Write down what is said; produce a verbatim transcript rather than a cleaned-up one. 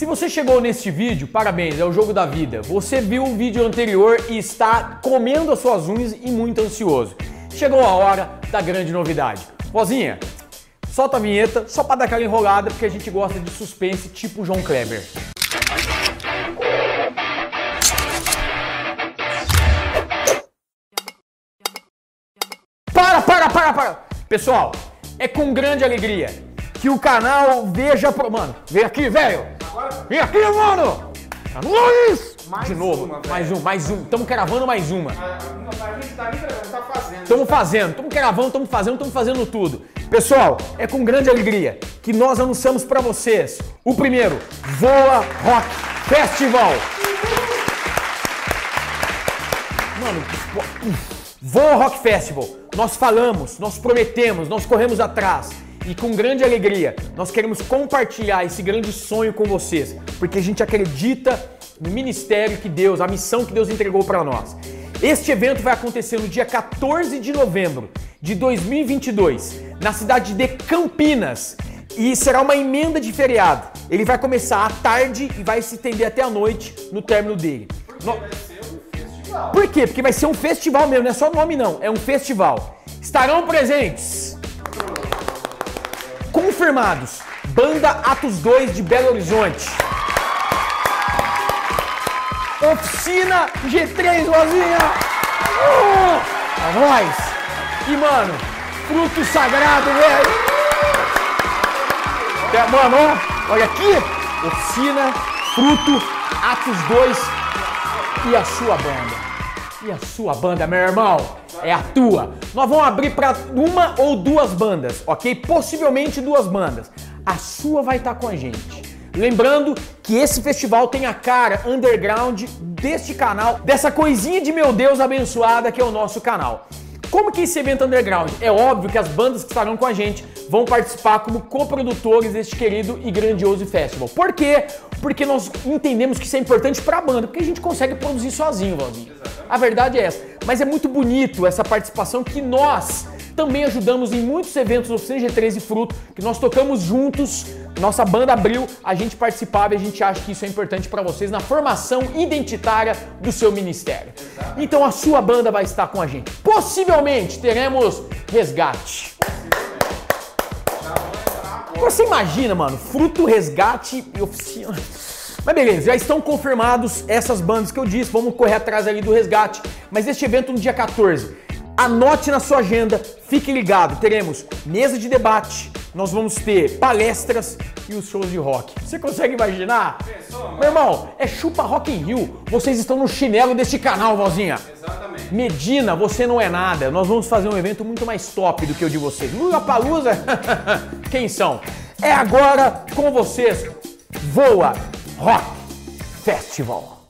Se você chegou neste vídeo, parabéns, é o jogo da vida. Você viu o vídeo anterior e está comendo as suas unhas e muito ansioso. Chegou a hora da grande novidade. Vozinha, solta a vinheta só para dar aquela enrolada, porque a gente gosta de suspense tipo João Kleber. Para, para, para, para! Pessoal, é com grande alegria que o canal Veja Pro... Mano, vem aqui, velho! Vem aqui, mano! Luiz! Mais De novo, uma, mais um, mais um. Estamos gravando mais uma. A gente tá nem gravando, tá fazendo. Estamos fazendo, estamos gravando, estamos fazendo, estamos fazendo tudo. Pessoal, é com grande alegria que nós anunciamos para vocês o primeiro Voa Rock Festival. Mano, Voa Rock Festival. Nós falamos, nós prometemos, nós corremos atrás. E com grande alegria, nós queremos compartilhar esse grande sonho com vocês, porque a gente acredita no ministério que Deus, a missão que Deus entregou para nós. Este evento vai acontecer no dia quatorze de novembro de dois mil e vinte e dois, na cidade de Campinas, e será uma emenda de feriado. Ele vai começar à tarde e vai se estender até a noite no término dele. Porque no... vai ser um festival. Por quê? Porque vai ser um festival mesmo, não é só nome não, é um festival. Estarão presentes confirmados, Banda Atos dois de Belo Horizonte, Oficina G três, Vozinha! Uh, é nóis! E, mano, Fruto Sagrado, velho! É, mano, ó, olha aqui! Oficina, Fruto, Atos dois e a sua banda. E a sua banda, meu irmão, é a tua. Nós vamos abrir para uma ou duas bandas, ok? Possivelmente duas bandas. A sua vai estar com a gente. Lembrando que esse festival tem a cara underground deste canal, dessa coisinha de meu Deus abençoada que é o nosso canal. Como que é esse evento underground? É óbvio que as bandas que estarão com a gente vão participar como coprodutores deste querido e grandioso festival. Por quê? Porque nós entendemos que isso é importante para a banda, porque a gente consegue produzir sozinho, Valdir. A verdade é essa. Mas é muito bonito essa participação que nós também ajudamos em muitos eventos do Oficina G três e Fruto, que nós tocamos juntos, nossa banda abriu, a gente participava e a gente acha que isso é importante para vocês na formação identitária do seu ministério. Então a sua banda vai estar com a gente. Possivelmente teremos Resgate. Você imagina, mano, Fruto, Resgate e Oficina. Mas beleza, já estão confirmados essas bandas que eu disse, vamos correr atrás ali do Resgate. Mas este evento no dia quatorze, anote na sua agenda, fique ligado, teremos mesa de debate, nós vamos ter palestras e os shows de rock. Você consegue imaginar? Pensou, meu irmão, é chupa Rock in Rio, vocês estão no chinelo deste canal, Vozinha. Exatamente. Medina, você não é nada, nós vamos fazer um evento muito mais top do que o de vocês. Lollapalooza, quem são? É agora com vocês, Voa Rock Festival.